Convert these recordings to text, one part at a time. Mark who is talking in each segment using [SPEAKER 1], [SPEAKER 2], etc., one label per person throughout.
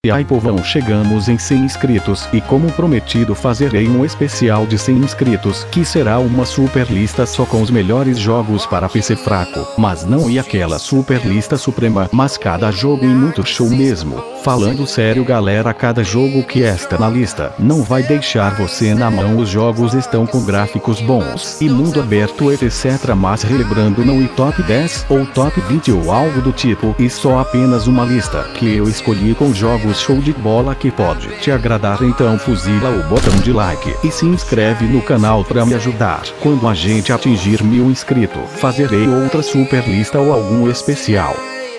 [SPEAKER 1] E aí povão, chegamos em 100 inscritos e como prometido fazerei um especial de 100 inscritos que será uma super lista só com os melhores jogos para PC fraco, mas não é aquela super lista suprema, mas cada jogo e muito show mesmo. Falando sério galera, cada jogo que está na lista não vai deixar você na mão. Os jogos estão com gráficos bons e mundo aberto etc, mas relembrando não e top 10 ou top 20 ou algo do tipo, e só apenas uma lista que eu escolhi com jogos show de bola que pode te agradar. Então fuzila o botão de like e se inscreve no canal para me ajudar. Quando a gente atingir 1000 inscritos, fazerei outra super lista ou algum especial.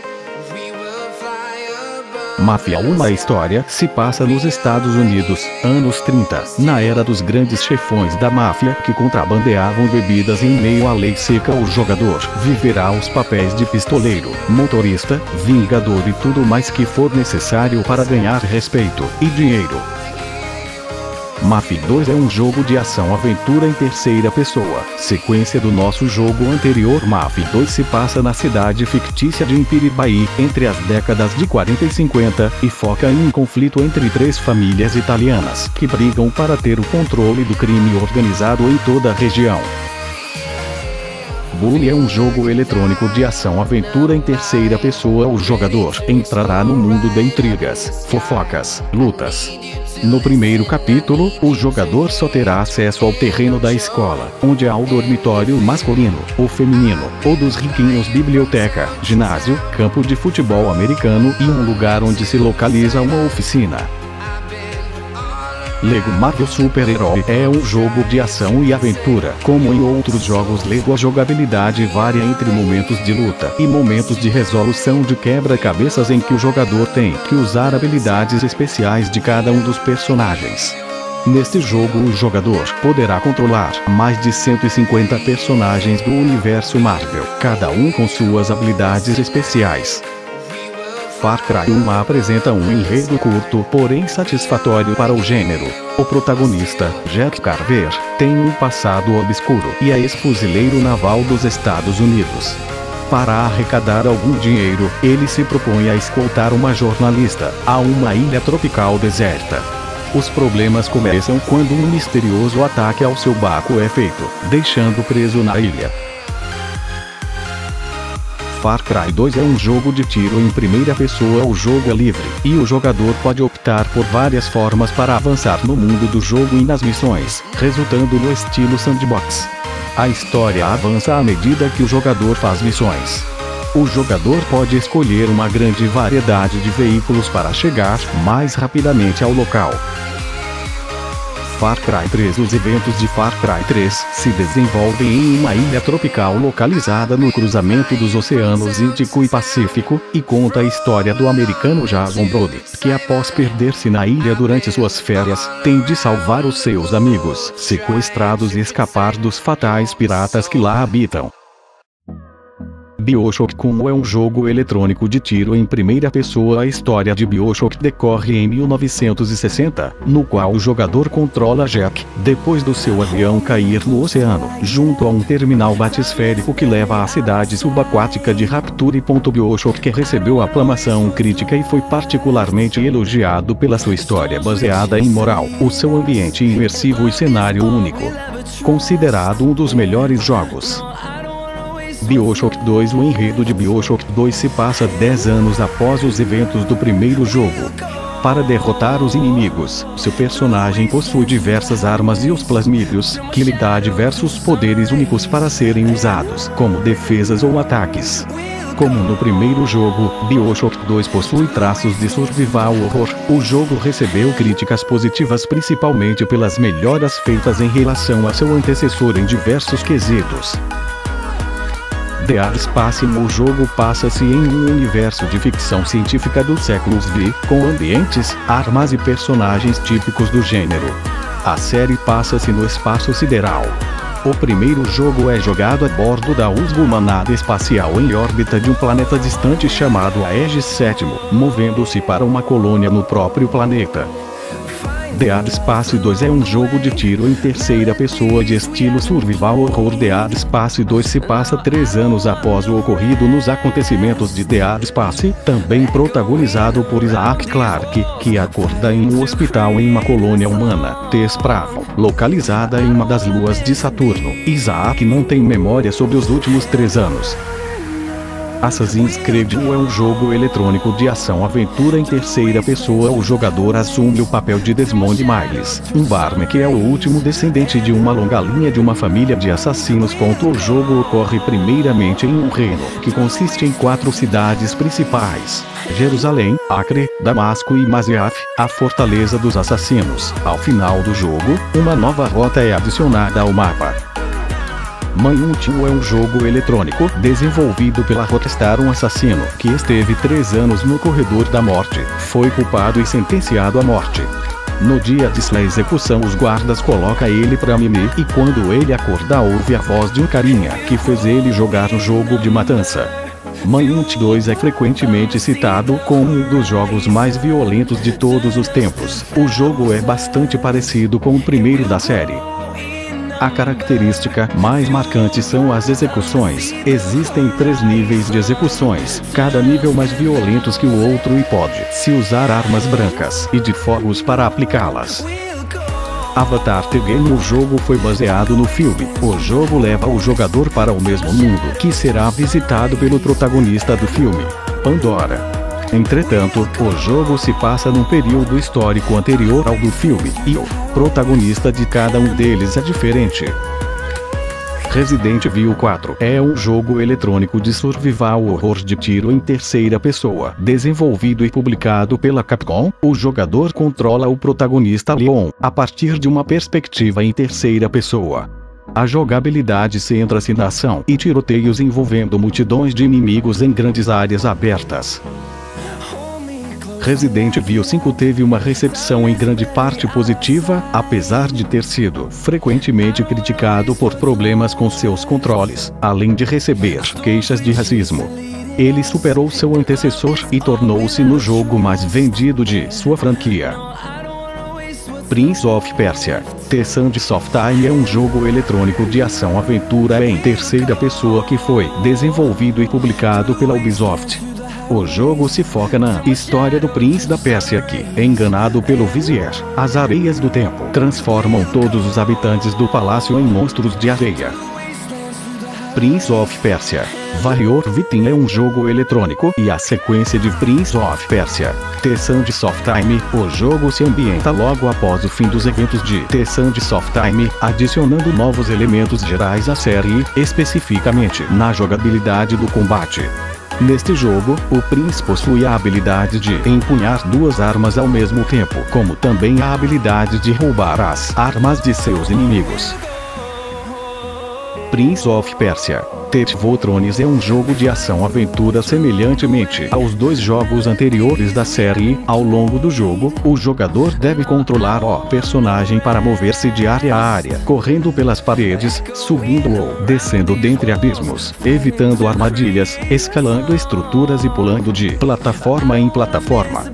[SPEAKER 1] Máfia 1. A história se passa nos Estados Unidos, anos 30, na era dos grandes chefões da máfia que contrabandeavam bebidas em meio à lei seca. O jogador viverá os papéis de pistoleiro, motorista, vingador e tudo mais que for necessário para ganhar respeito e dinheiro. Mafia 2 é um jogo de ação-aventura em terceira pessoa, sequência do nosso jogo anterior. Mafia 2 se passa na cidade fictícia de Imperibaí, entre as décadas de 40 e 50, e foca em um conflito entre 3 famílias italianas que brigam para ter o controle do crime organizado em toda a região. Bully é um jogo eletrônico de ação-aventura em terceira pessoa. O jogador entrará no mundo de intrigas, fofocas, lutas. No primeiro capítulo, o jogador só terá acesso ao terreno da escola, onde há o dormitório masculino, o feminino, o dos riquinhos, biblioteca, ginásio, campo de futebol americano e um lugar onde se localiza uma oficina. Lego Marvel Super Herói é um jogo de ação e aventura. Como em outros jogos Lego, a jogabilidade varia entre momentos de luta e momentos de resolução de quebra-cabeças em que o jogador tem que usar habilidades especiais de cada um dos personagens. Neste jogo o jogador poderá controlar mais de 150 personagens do universo Marvel, cada um com suas habilidades especiais. Far Cry 1 apresenta um enredo curto, porém satisfatório para o gênero. O protagonista, Jack Carver, tem um passado obscuro e é ex-fuzileiro naval dos Estados Unidos. Para arrecadar algum dinheiro, ele se propõe a escoltar uma jornalista a uma ilha tropical deserta. Os problemas começam quando um misterioso ataque ao seu barco é feito, deixando preso na ilha. Far Cry 2 é um jogo de tiro em primeira pessoa. O jogo é livre, e o jogador pode optar por várias formas para avançar no mundo do jogo e nas missões, resultando no estilo sandbox. A história avança à medida que o jogador faz missões. O jogador pode escolher uma grande variedade de veículos para chegar mais rapidamente ao local. Far Cry 3. Os eventos de Far Cry 3 se desenvolvem em uma ilha tropical localizada no cruzamento dos oceanos Índico e Pacífico, e conta a história do americano Jason Brody, que após perder-se na ilha durante suas férias, tem de salvar os seus amigos sequestrados e escapar dos fatais piratas que lá habitam. BioShock 1 é um jogo eletrônico de tiro em primeira pessoa. A história de BioShock decorre em 1960, no qual o jogador controla Jack, depois do seu avião cair no oceano, junto a um terminal batisférico que leva à cidade subaquática de Rapture. BioShock que recebeu aclamação crítica e foi particularmente elogiado pela sua história baseada em moral, o seu ambiente imersivo e cenário único. Considerado um dos melhores jogos. BioShock 2. O enredo de BioShock 2 se passa 10 anos após os eventos do primeiro jogo. Para derrotar os inimigos, seu personagem possui diversas armas e os plasmídeos, que lhe dá diversos poderes únicos para serem usados como defesas ou ataques. Como no primeiro jogo, BioShock 2 possui traços de survival horror. O jogo recebeu críticas positivas principalmente pelas melhoras feitas em relação a seu antecessor em diversos quesitos. Dead Space. O jogo passa-se em um universo de ficção científica dos séculos V, com ambientes, armas e personagens típicos do gênero. A série passa-se no espaço sideral. O primeiro jogo é jogado a bordo da USG, uma nave espacial em órbita de um planeta distante chamado Aegis VII, movendo-se para uma colônia no próprio planeta. Dead Space 2 é um jogo de tiro em terceira pessoa de estilo survival horror. Dead Space 2 se passa 3 anos após o ocorrido nos acontecimentos de Dead Space, também protagonizado por Isaac Clarke, que acorda em um hospital em uma colônia humana, T-Spravo, localizada em uma das luas de Saturno. Isaac não tem memória sobre os últimos 3 anos. Assassin's Creed 1 é um jogo eletrônico de ação-aventura em terceira pessoa. O jogador assume o papel de Desmond Miles, um barman que é o último descendente de uma longa linha de uma família de assassinos. O jogo ocorre primeiramente em um reino, que consiste em 4 cidades principais: Jerusalém, Acre, Damasco e Masyaf, a fortaleza dos assassinos. Ao final do jogo, uma nova rota é adicionada ao mapa. Manhunt é um jogo eletrônico desenvolvido pela Rockstar. Um assassino que esteve 3 anos no corredor da morte foi culpado e sentenciado à morte. No dia de sua execução, os guardas colocam ele pra mimir, e quando ele acorda ouve a voz de um carinha que fez ele jogar no jogo de matança. Manhunt 2 é frequentemente citado como um dos jogos mais violentos de todos os tempos. O jogo é bastante parecido com o primeiro da série. A característica mais marcante são as execuções. Existem 3 níveis de execuções, cada nível mais violentos que o outro, e pode-se usar armas brancas e de fogos para aplicá-las. Avatar The Game. O jogo foi baseado no filme. O jogo leva o jogador para o mesmo mundo que será visitado pelo protagonista do filme, Pandora. Entretanto, o jogo se passa num período histórico anterior ao do filme, e o protagonista de cada um deles é diferente. Resident Evil 4 é um jogo eletrônico de survival horror de tiro em terceira pessoa. Desenvolvido e publicado pela Capcom, o jogador controla o protagonista Leon, a partir de uma perspectiva em terceira pessoa. A jogabilidade centra-se na ação e tiroteios envolvendo multidões de inimigos em grandes áreas abertas. Resident Evil 5 teve uma recepção em grande parte positiva, apesar de ter sido frequentemente criticado por problemas com seus controles, além de receber queixas de racismo. Ele superou seu antecessor e tornou-se no jogo mais vendido de sua franquia. Prince of Persia: The Sands of Time é um jogo eletrônico de ação-aventura em terceira pessoa que foi desenvolvido e publicado pela Ubisoft. O jogo se foca na história do príncipe da Pérsia que, enganado pelo Vizier, as areias do tempo transformam todos os habitantes do palácio em monstros de areia. Prince of Persia: Warrior Within é um jogo eletrônico e a sequência de Prince of Persia: The Sands of Time. O jogo se ambienta logo após o fim dos eventos de The Sands of Time, adicionando novos elementos gerais à série, especificamente na jogabilidade do combate. Neste jogo, o Prince possui a habilidade de empunhar 2 armas ao mesmo tempo, como também a habilidade de roubar as armas de seus inimigos. Prince of Persia: The Two Thrones é um jogo de ação-aventura semelhantemente aos 2 jogos anteriores da série. Ao longo do jogo, o jogador deve controlar o personagem para mover-se de área a área, correndo pelas paredes, subindo ou descendo dentre abismos, evitando armadilhas, escalando estruturas e pulando de plataforma em plataforma.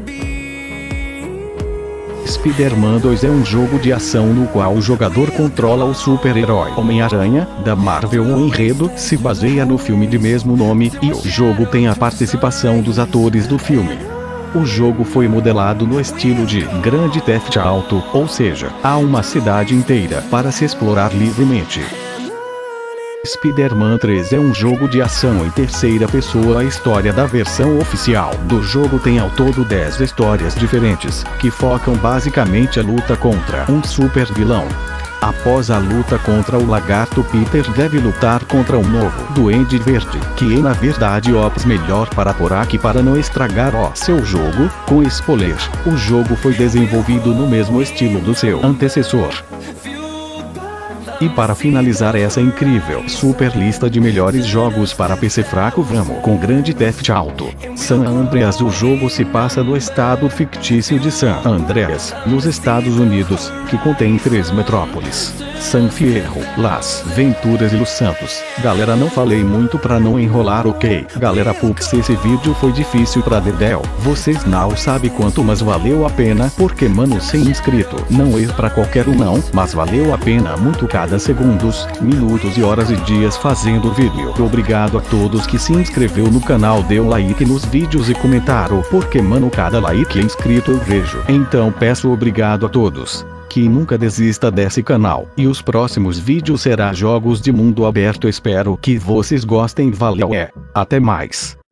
[SPEAKER 1] Spider-Man 2 é um jogo de ação no qual o jogador controla o super-herói Homem-Aranha, da Marvel. O enredo se baseia no filme de mesmo nome, e o jogo tem a participação dos atores do filme. O jogo foi modelado no estilo de Grand Theft Auto, ou seja, há uma cidade inteira para se explorar livremente. Spider-Man 3 é um jogo de ação em terceira pessoa. A história da versão oficial do jogo tem ao todo 10 histórias diferentes, que focam basicamente a luta contra um super vilão. Após a luta contra o lagarto, Peter deve lutar contra um novo Duende Verde, que é na verdade ops melhor para por aqui para não estragar o seu jogo com spoiler. O jogo foi desenvolvido no mesmo estilo do seu antecessor. E para finalizar essa incrível super lista de melhores jogos para PC fraco, vamos com Grand Theft Auto San Andreas. O jogo se passa no estado fictício de San Andreas, nos Estados Unidos, que contém 3 metrópoles: San Fierro, Las Venturas e Los Santos. Galera, não falei muito pra não enrolar, ok? Galera, putz, esse vídeo foi difícil pra dedéu. Vocês não sabem quanto, mas valeu a pena, porque mano, sem inscrito não é pra qualquer um não, mas valeu a pena muito cada segundos, minutos e horas e dias fazendo vídeo. Obrigado a todos que se inscreveu no canal, deu like nos vídeos e comentaram, porque mano, cada like e inscrito eu vejo. Então peço obrigado a todos. Que nunca desista desse canal. E os próximos vídeos será jogos de mundo aberto. Espero que vocês gostem. Valeu, até mais.